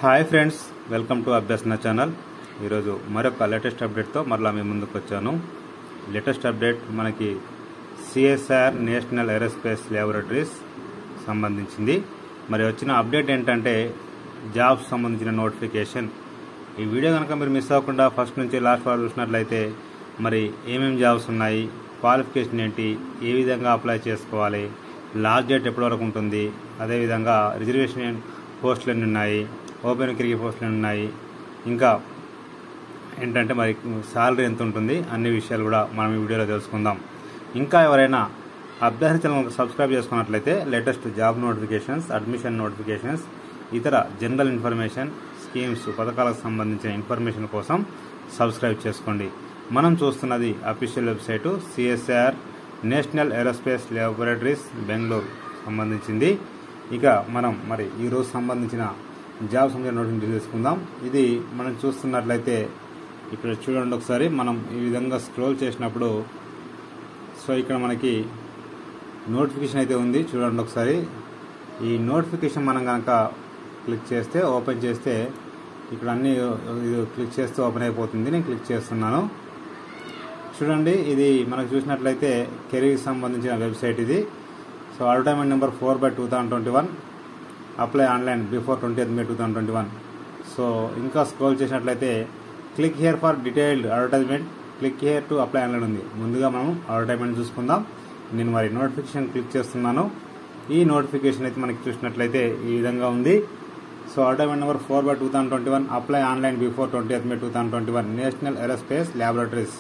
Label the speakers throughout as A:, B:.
A: Hi friends, welcome to Abhyasana channel. ఈరోజు మరొక latest అప్డేట్తో మరలా మీ ముందుకు వచ్చాను. లేటెస్ట్ అప్డేట్ మనకి సిఎస్ఆర్ నేషనల్ ఏరోస్పేస్ ల్యాబొరేటరీస్ సంబంధించింది. మరి వచ్చిన అప్డేట్ ఏంటంటే జాబ్స్ సంబంధించిన నోటిఫికేషన్. ఈ వీడియో కనుక మీరు మిస్ అవ్వకుండా ఫస్ట్ నుంచి లాస్ట్ వరకు చూసినట్లయితే మరి ఏమేమి జాబ్స్ ఉన్నాయి, క్వాలిఫికేషన్ ఏంటి, ఏ విధంగా అప్లై చేసుకోవాలి, లాస్ట్ డేట్ ఎప్పటి వరకు ఉంటుంది, అదేవిధంగా రిజర్వేషన్ పోస్టులు ఎన్ని ఉన్నాయి, ఓపెన్ కేటగిరీ పోస్టులు ఎన్ని ఉన్నాయి, ఇంకా ఏంటంటే మరి శాలరీ ఎంత ఉంటుంది, అన్ని విషయాలు కూడా మనం ఈ వీడియోలో తెలుసుకుందాం. ఇంకా ఎవరైనా అభ్యసన ఛానల్ సబ్స్క్రైబ్ చేసుకున్నట్లయితే latest job notifications, admission notifications, ఇతర జనరల్ ఇన్ఫర్మేషన్, స్కీమ్స్, పథకాలకు సంబంధించిన ఇన్ఫర్మేషన్ కోసం సబ్స్క్రైబ్ చేసుకోండి. మనం చూస్తున్నది official website CSR national aerospace laboratories Bengaluru సంబంధించింది. ఇక మనం మరి ఈరోజు సంబంధించిన జాబ్ సంబంధించిన నోటిఫికేషన్ తెలుసుకుందాం. ఇది మనం చూస్తున్నట్లయితే ఇక్కడ చూడండి ఒకసారి. మనం ఈ విధంగా స్క్రోల్ చేసినప్పుడు ఇక్కడ మనకి నోటిఫికేషన్ అయితే ఉంది. చూడండి ఒకసారి. ఈ నోటిఫికేషన్ మనం కనుక క్లిక్ చేస్తే, ఓపెన్ చేస్తే ఇక్కడ అన్ని క్లిక్ చేస్తే ఓపెన్ అయిపోతుంది. నేను క్లిక్ చేస్తున్నాను. చూడండి, ఇది మనకు చూసినట్లయితే కెరీర్ సంబంధించిన వెబ్సైట్ ఇది. Advertisement number 4/2021, apply online before 20th May 2021. ఇంకా స్క్రోల్ చేసినట్లయితే click here for detailed advertisement, click here to apply online ఉంది. ముందుగా మనం అడ్వర్టైజ్మెంట్ చూసుకుందాం. నేను మరి నోటిఫికేషన్ క్లిక్ చేస్తున్నాను. ఈ నోటిఫికేషన్ అయితే మనకి చూసినట్లయితే ఈ విధంగా ఉంది. Advertisement number 4/2021, apply online before 20th May 2021, national aerospace laboratories.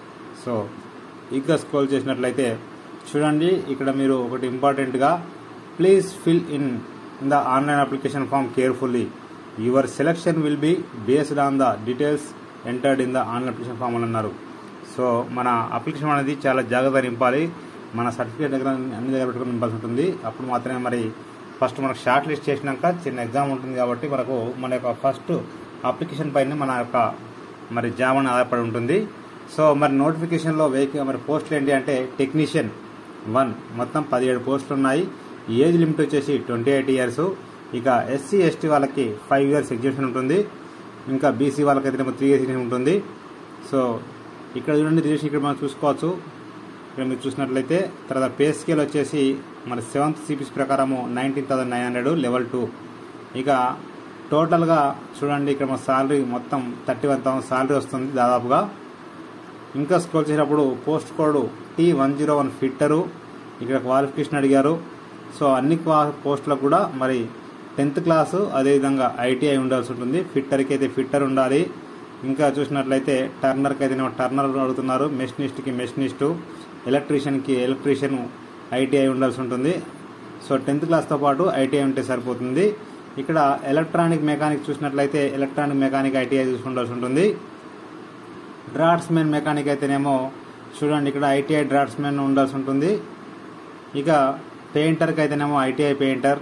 A: ఇంకా స్క్రోల్ చేసినట్లయితే చూడండి, ఇక్కడ మీరు ఒకటి ఇంపార్టెంట్గా, please fill in the online application form carefully, your selection will be based on the details entered in the online application form అని అన్నారు. మన అప్లికేషన్ అనేది చాలా జాగ్రత్తగా నింపాలి. మన సర్టిఫికేట్ దగ్గర అన్ని దగ్గర పెట్టుకుని నింపాల్సి ఉంటుంది. అప్పుడు మాత్రమే మరి ఫస్ట్ మనకు షార్ట్ లిస్ట్ చేసినాక చిన్న ఎగ్జామ్ ఉంటుంది కాబట్టి మన యొక్క ఫస్ట్ అప్లికేషన్ పైన మన యొక్క మరి జాబ్ అని ఆధారపడి ఉంటుంది. మరి నోటిఫికేషన్లో మరి పోస్టులు ఏంటి అంటే టెక్నీషియన్ 1 మొత్తం 17 పోస్టులు ఉన్నాయి. ఏజ్ లిమిట్ వచ్చేసి 28 years. ఇక ఎస్సీ ఎస్టీ వాళ్ళకి 5 years ఎగ్జిబిషన్ ఉంటుంది. ఇంకా బీసీ వాళ్ళకైతే 3 years ఎగ్జిబిషన్ ఉంటుంది. ఇక్కడ చూడండి, రిజర్వేషన్ ఇక్కడ మనం చూసుకోవచ్చు. ఇక్కడ మీరు చూసినట్లయితే తర్వాత పే స్కేల్ వచ్చేసి మన 7th CPC ప్రకారము 19,900 లెవెల్ 2. ఇక టోటల్గా చూడండి, ఇక్కడ మన శాలరీ మొత్తం 31,000 శాలరీ వస్తుంది దాదాపుగా. ఇంకా స్క్రోల్ చేసినప్పుడు పోస్ట్ కోడ్ T101 ఫిట్టరు, ఇక్కడ క్వాలిఫికేషన్ అడిగారు. అన్ని పోస్టులకు కూడా మరి 10th క్లాసు, అదేవిధంగా ITI ఉండాల్సి ఉంటుంది. ఫిట్టర్కి అయితే ఫిట్టర్ ఉండాలి. ఇంకా చూసినట్లయితే టర్నర్కి అయితే టర్నర్ అడుగుతున్నారు, మెషినిస్ట్కి మెషినిస్టు, ఎలక్ట్రీషియన్కి ఎలక్ట్రీషియన్ ITI ఉండాల్సి ఉంటుంది. 10th క్లాస్తో పాటు ITI ఉంటే సరిపోతుంది. ఇక్కడ ఎలక్ట్రానిక్ మెకానిక్ చూసినట్లయితే ఎలక్ట్రానిక్ మెకానిక్ ITI చూసి ఉండాల్సి ఉంటుంది. డ్రాఫ్ట్స్మెన్ మెకానిక్ అయితేనేమో చూడండి, ఇక్కడ ITI డ్రాఫ్ట్స్మెన్ ఉండాల్సి ఉంటుంది. ఇక పెయింటర్కి అయితేనేమో ITI పెయింటర్,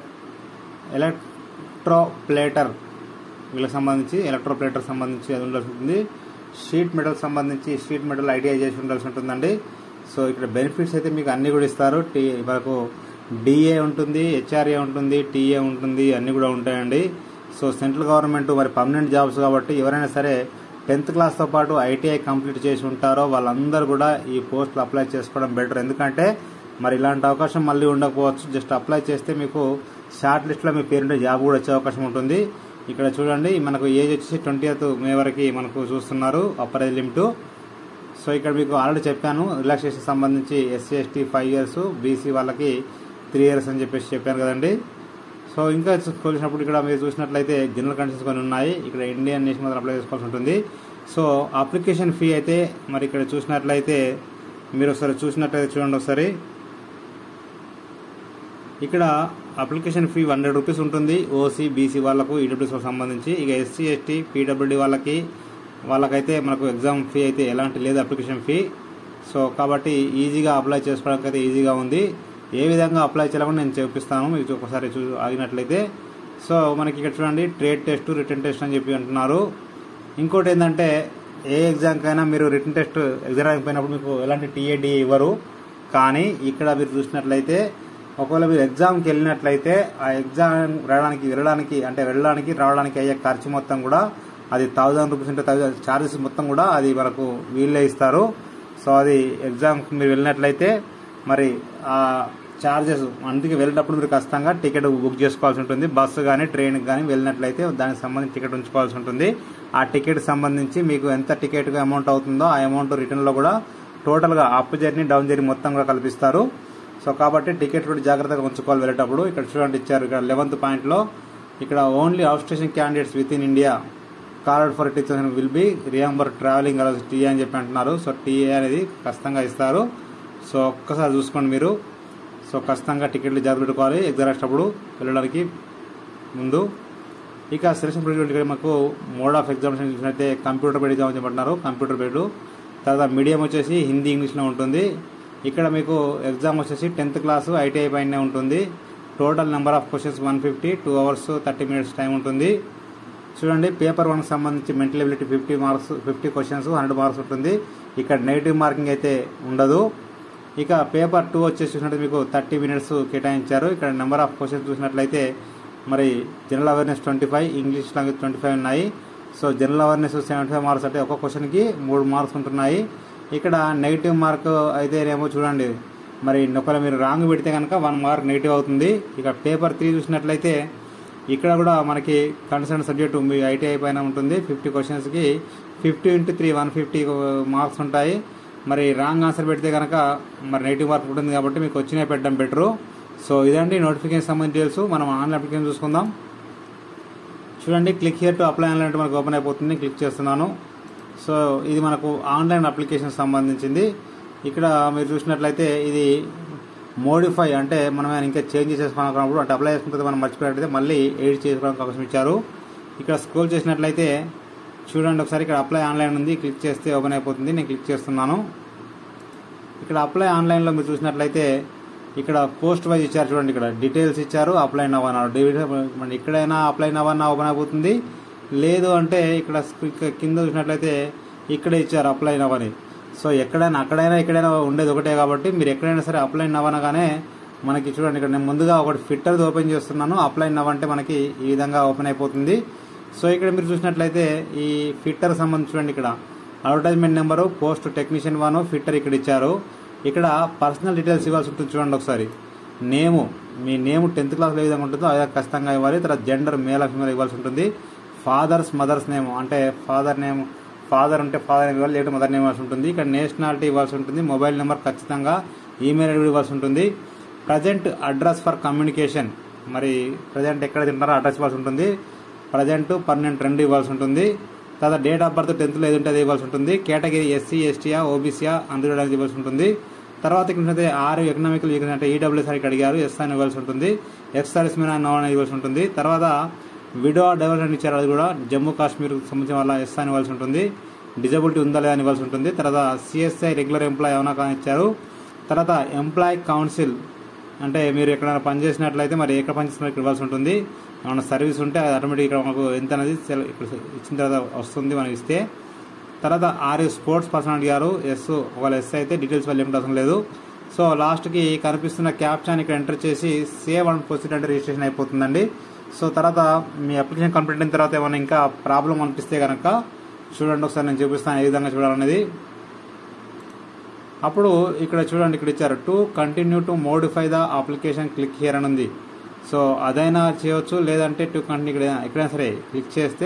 A: ఎలక్ట్రోప్లేటర్ వీళ్ళకి సంబంధించి ఎలక్ట్రోప్లేటర్ సంబంధించి అది ఉండాల్సి ఉంటుంది. షీట్ మెటల్ సంబంధించి షీట్ మెటల్ ITI చేసి ఉండాల్సి ఉంటుందండి. ఇక్కడ బెనిఫిట్స్ అయితే మీకు అన్ని కూడా ఇస్తారు. మనకు DA ఉంటుంది, HRA ఉంటుంది, TA ఉంటుంది, అన్ని కూడా ఉంటాయండి. సెంట్రల్ గవర్నమెంట్ మరి పర్మనెంట్ జాబ్స్ కాబట్టి ఎవరైనా సరే 10th క్లాస్తో పాటు ITI కంప్లీట్ చేసి ఉంటారో వాళ్ళందరూ కూడా ఈ పోస్టులు అప్లై చేసుకోవడం బెటర్. ఎందుకంటే మరి ఇలాంటి అవకాశం మళ్ళీ ఉండకపోవచ్చు. జస్ట్ అప్లై చేస్తే మీకు షార్ట్ లిస్ట్లో మీ పేరుంటే జాబ్ కూడా వచ్చే అవకాశం ఉంటుంది. ఇక్కడ చూడండి, మనకు ఏజ్ వచ్చేసి 20th May వరకు మనకు చూస్తున్నారు అప్పర్ ఏజ్ లిమిట్. ఇక్కడ మీకు ఆల్రెడీ చెప్పాను, రిలాక్సేషన్ సంబంధించి SC ST 5 years, BC వాళ్ళకి 3 years అని చెప్పాను కదండి. ఇంకా చూసినప్పుడు ఇక్కడ మీరు చూసినట్లయితే జనరల్ కండిషన్స్ కొన్ని ఉన్నాయి. ఇక్కడ ఇండియన్ నేషనల్ అప్లై చేసుకోవాల్సి ఉంటుంది. అప్లికేషన్ ఫీ అయితే మరి ఇక్కడ చూసినట్లయితే మీరు ఒకసారి చూడండి ఒకసారి. ఇక్కడ అప్లికేషన్ ఫీ 100 rupees ఉంటుంది. OC BC వాళ్ళకు EWS సంబంధించి. ఇక SC ST PWD వాళ్ళకైతే మనకు ఎగ్జామ్ ఫీ అయితే ఎలాంటి లేదు, అప్లికేషన్ ఫీ. కాబట్టి ఈజీగా అప్లై చేసుకోవడానికి అయితే ఈజీగా ఉంది. ఏ విధంగా అప్లై చేయాలని నేను చూపిస్తాను మీకు ఒకసారి ఆగినట్లయితే. మనకి ఇక్కడ చూడండి, ట్రేడ్ టెస్ట్, రిటర్న్ టెస్ట్ అని చెప్పి అంటున్నారు. ఇంకోటి ఏంటంటే ఏ ఎగ్జామ్కైనా మీరు రిటర్న్ టెస్ట్ ఎగ్జామ్ అయిపోయినప్పుడు మీకు ఎలాంటి TA DA ఇవ్వరు. కానీ ఇక్కడ మీరు చూసినట్లయితే ఒకవేళ మీరు ఎగ్జామ్కి వెళ్ళినట్లయితే ఆ ఎగ్జామ్ వెళ్ళడానికి రావడానికి అయ్యే ఖర్చు మొత్తం కూడా అది 1000 రూపీస్ అంటే 1000 ఛార్జెస్ మొత్తం కూడా అది మనకు వీళ్ళే ఇస్తారు. సో అది ఎగ్జామ్కి మీరు వెళ్ళినట్లయితే మరి ఆ ఛార్జెస్ అందుకే వెళ్ళినప్పుడు మీరు ఖచ్చితంగా టికెట్ బుక్ చేసుకోవాల్సి ఉంటుంది. బస్సు కానీ ట్రైన్ కానీ వెళ్ళినట్లయితే దానికి సంబంధించి టికెట్ ఉంచుకోవాల్సి ఉంటుంది. ఆ టికెట్ సంబంధించి మీకు ఎంత టికెట్ అమౌంట్ అవుతుందో ఆ అమౌంట్ రిటర్న్లో కూడా టోటల్గా అప్ జర్నీ డౌన్ జర్నీ మొత్తం కూడా కల్పిస్తారు. సో కాబట్టి టికెట్ కూడా జాగ్రత్తగా ఉంచుకోవాలి వెళ్ళేటప్పుడు. ఇక్కడ చూడండి ఇచ్చారు ఇక్కడ 11th పాయింట్లో ఇక్కడ only outstation candidates within India card for teachers will be reimburse travelling allowance TA అని చెప్పి అంటున్నారు. సో టీఏ అనేది ఖచ్చితంగా ఇస్తారు. సో ఒక్కసారి చూసుకోండి మీరు. సో ఖచ్చితంగా టికెట్లు జాగ్రత్త పెట్టుకోవాలి ఎగ్జామ్ రాసేటప్పుడు వెళ్ళడానికి ముందు. ఇక సెలక్షన్ ప్రొసీజర్ మాకు మోడ్ ఆఫ్ ఎగ్జామినేషన్ చూసినట్టే కంప్యూటర్ బేస్డ్ ఎగ్జామ్ చెప్పంటున్నారు. కంప్యూటర్ బేస్డ్ తర్వాత మీడియం వచ్చేసి హిందీ ఇంగ్లీష్లో ఉంటుంది. ఇక్కడ మీకు ఎగ్జామ్ వచ్చేసి 10th క్లాసు ITI పైనే ఉంటుంది. Total number of questions 150, 2 hours 30 minutes time ఉంటుంది. చూడండి పేపర్ 1కి సంబంధించి మెంటల్ ఎబిలిటీ 50 క్వశ్చన్స్ 100 మార్క్స్ ఉంటుంది. ఇక్కడ నెగిటివ్ మార్కింగ్ అయితే ఉండదు. ఇక పేపర్ 2 వచ్చేసి చూసినట్టు మీకు 30 minutes కేటాయించారు. ఇక్కడ నెంబర్ ఆఫ్ క్వశ్చన్స్ చూసినట్లయితే మరి జనరల్ అవేర్నెస్ 25, ఇంగ్లీష్ లాంగ్వేజ్ 25 ఉన్నాయి. సో జనరల్ అవేర్నెస్ 75 మార్క్స్ అంటే ఒక్కొక్క క్వశ్చన్కి 3 మార్క్స్ ఉంటున్నాయి. ఇక్కడ నెగిటివ్ మార్క్ అయితేనేమో చూడండి మరి ఒకవేళ మీరు రాంగ్ పెడితే కనుక 1 మార్క్ నెగిటివ్ అవుతుంది. ఇక పేపర్ 3 చూసినట్లయితే ఇక్కడ కూడా మనకి కన్సర్న్ సబ్జెక్టు మీ ITI పైన ఉంటుంది. 50 క్వశ్చన్స్కి 50 × 3 150 మార్క్స్ ఉంటాయి. మరి రాంగ్ ఆన్సర్ పెడితే కనుక మరి నెగిటివ్ మార్క్ ఉంటుంది కాబట్టి మీకు వచ్చినా పెట్టడం బెటరు. సో ఇదండి నోటిఫికేషన్ సంబంధించి తెలుసు. మనం ఆన్లైన్ అప్లికేషన్ చూసుకుందాం. చూడండి click here to apply online అంటే మనకు ఓపెన్ అయిపోతుంది. క్లిక్ చేస్తున్నాను. సో ఇది మనకు ఆన్లైన్ అప్లికేషన్ సంబంధించింది. ఇక్కడ మీరు చూసినట్లయితే ఇది మోడిఫై అంటే మనం ఇంకా చేంజ్ చేసుకోవాలనుకున్నప్పుడు అంటే అప్లై చేసుకుంటే మనం మర్చిపోయినట్లయితే మళ్ళీ ఎడిట్ చేసుకోవడానికి అవకాశం ఇచ్చారు. ఇక్కడ స్క్రోల్ చేసినట్లయితే చూడండి ఒకసారి ఇక్కడ అప్లై ఆన్లైన్ ఉంది. క్లిక్ చేస్తే ఓపెన్ అయిపోతుంది. నేను క్లిక్ చేస్తున్నాను. ఇక్కడ అప్లై ఆన్లైన్లో మీరు చూసినట్లయితే ఇక్కడ పోస్ట్ వైజ్ ఇచ్చారు. చూడండి ఇక్కడ డీటెయిల్స్ ఇచ్చారు. అప్లై నవ్ అన్నారు. ఇక్కడైనా అప్లై నవ్ అన్న ఓపెన్ అయిపోతుంది. లేదు అంటే ఇక్కడ కింద చూసినట్లయితే ఇక్కడే ఇచ్చారు అప్లై నవ్ అని. సో అక్కడైనా ఇక్కడైనా ఉండేది ఒకటే కాబట్టి మీరు ఎక్కడైనా సరే అప్లై నవ్ అనగానే మనకి చూడండి ఇక్కడ నేను ముందుగా ఒకటి ఫిట్టర్ది ఓపెన్ చేస్తున్నాను. అప్లై నవ్ అంటే మనకి ఈ విధంగా ఓపెన్ అయిపోతుంది. సో ఇక్కడ మీరు చూసినట్లయితే ఈ ఫిట్టర్ సంబంధించి చూడండి ఇక్కడ advertisement number post technician 1 fitter ఇక్కడ ఇచ్చారు. ఇక్కడ పర్సనల్ డీటెయిల్స్ ఇవ్వాల్సి ఉంటుంది. చూడండి ఒకసారి మీ నేమ్ 10th క్లాస్లో ఏ విధంగా ఉంటుందో అదే ఖచ్చితంగా ఇవ్వాలి. తర్వాత జెండర్ మేల్ ఫీమేల్ ఇవ్వాల్సి ఉంటుంది. మదర్స్ నేమ్ అంటే ఫాదర్ ఉంటే ఫాదర్ నేమ్ ఇవ్వాలి, లేదా మదర్ నేమ్ ఇవ్వాల్సి ఉంటుంది. ఇక్కడ నేషనాలిటీ ఇవ్వాల్సి ఉంటుంది. మొబైల్ నెంబర్ ఖచ్చితంగా, ఈమెయిల్ ఐడి ఇవ్వాల్సి ఉంటుంది. ప్రజెంట్ అడ్రస్ ఫర్ కమ్యూనికేషన్ మరి ప్రజెంట్ ఎక్కడ తింటారో అడ్రస్ ఇవ్వాల్సి ఉంటుంది. ప్రజెంట్ పర్మనెంట్ 2 ఇవ్వాల్సి ఉంటుంది. తర్వాత డేట్ ఆఫ్ బర్త్ 10th ఏది ఉంటే అది ఇవ్వాల్సి ఉంటుంది. కేటగిరీ SC ST OBC అందులో ఇవ్వాల్సి ఉంటుంది. తర్వాత ఇక్కడ 6 ఎకనామికల్ వీక్నెస్ అంటే EWS ఇక్కడ అడిగారు. ఎస్ అని ఇవ్వాల్సి ఉంటుంది. ఎక్స్ సర్వీస్ మెన్ నో అని ఇవ్వాల్సి ఉంటుంది. తర్వాత విడో డెవలప్మెంట్ ఇచ్చారు. అది కూడా జమ్మూ కాశ్మీర్ సంబంధించిన వాళ్ళ ఎస్ అని ఇవ్వాల్సి ఉంటుంది. డిజబిలిటీ ఉందా లేదా అని ఇవ్వాల్సి ఉంటుంది. తర్వాత CSI రెగ్యులర్ ఎంప్లాయ్ ఏమైనా కానీ ఇచ్చారు. తర్వాత ఎంప్లాయ్ కౌన్సిల్ అంటే మీరు ఎక్కడైనా పనిచేసినట్లయితే మరి ఎక్కడ పనిచేస్తున్నా ఇక్కడ ఇవ్వాల్సి ఉంటుంది. ఏమైనా సర్వీస్ ఉంటే అది ఆటోమేటిక్ ఇక్కడ మనకు ఎంత అనేది ఇక్కడ ఇచ్చిన తర్వాత వస్తుంది మనం ఇస్తే. తర్వాత 6 స్పోర్ట్స్ పర్సన్ అడిగారు. ఒకవేళ ఎస్ అయితే డీటెయిల్స్ వాళ్ళు ఏమిటి అవసరం లేదు. సో లాస్ట్కి కనిపిస్తున్న క్యాప్చాన్ ఇక్కడ ఎంటర్ చేసి సేవ్ అండ్ ప్రొసీడ్ అంటే రిజిస్ట్రేషన్ అయిపోతుందండి. సో తర్వాత మీ అప్లికేషన్ కంప్లీట్ అయిన తర్వాత ఏమైనా ఇంకా ప్రాబ్లం అనిపిస్తే కనుక చూడండి ఒకసారి నేను చూపిస్తాను ఏ విధంగా చూడాలనేది. అప్పుడు ఇక్కడ చూడండి ఇక్కడ ఇచ్చారు to continue to modify the application click here అని ఉంది. సో అదైనా చేయవచ్చు, లేదంటే టు కంటిన్యూ ఎక్కడైనా సరే క్లిక్ చేస్తే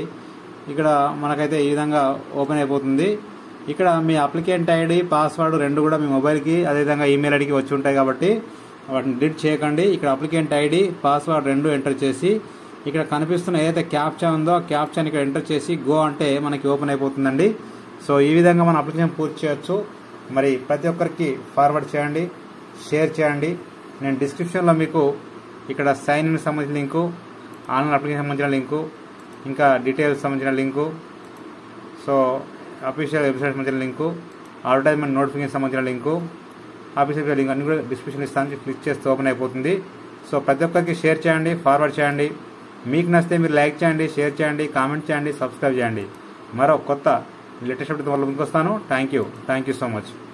A: మనకైతే ఈ విధంగా ఓపెన్ అయిపోతుంది. ఇక్కడ మీ అప్లికెంట్ ఐడి పాస్వర్డ్ 2 కూడా మీ మొబైల్కి అదేవిధంగా ఈమెయిల్ ఐడికి వచ్చి ఉంటాయి కాబట్టి వాటిని డిలీట్ చేయకండి. ఇక్కడ అప్లికెంట్ ఐడి పాస్వర్డ్ 2 ఎంటర్ చేసి ఇక్కడ కనిపిస్తున్న ఏదైతే క్యాప్చా ఉందో ఆ క్యాప్చాని ఇక్కడ ఎంటర్ చేసి గో అంటే మనకి ఓపెన్ అయిపోతుందండి. సో ఈ విధంగా మన అప్లికేషన్ పూర్తి చేయొచ్చు. మరి ప్రతి ఒక్కరికి ఫార్వర్డ్ చేయండి, షేర్ చేయండి. నేను డిస్క్రిప్షన్లో మీకు ఇక్కడ సైన్ ఇన్ సంబంధించిన లింకు, ఆన్లైన్ అప్లికేషన్ సంబంధించిన లింకు, ఇంకా డీటెయిల్స్ సంబంధించిన లింకు, సో అఫీషియల్ వెబ్సైట్ సంబంధించిన లింకు, అడ్వర్టైజ్మెంట్ నోటిఫికేషన్ సంబంధించిన లింకు, ఆఫీషియల్ లింక్ అన్ని కూడా డిస్క్రిప్షన్ ఇస్తాను. క్లిక్ చేస్తే ఓపెన్ అయిపోతుంది. సో ప్రతి ఒక్కరికి షేర్ చేయండి, ఫార్వర్డ్ చేయండి. మీకు నచ్చితే మీరు లైక్ చేయండి, షేర్ చేయండి, కామెంట్ చేయండి, సబ్స్క్రైబ్ చేయండి. మరో కొత్త లేటెస్ట్ అప్డేట్ వల్ల ముందుకు వస్తాను. Thank you so much.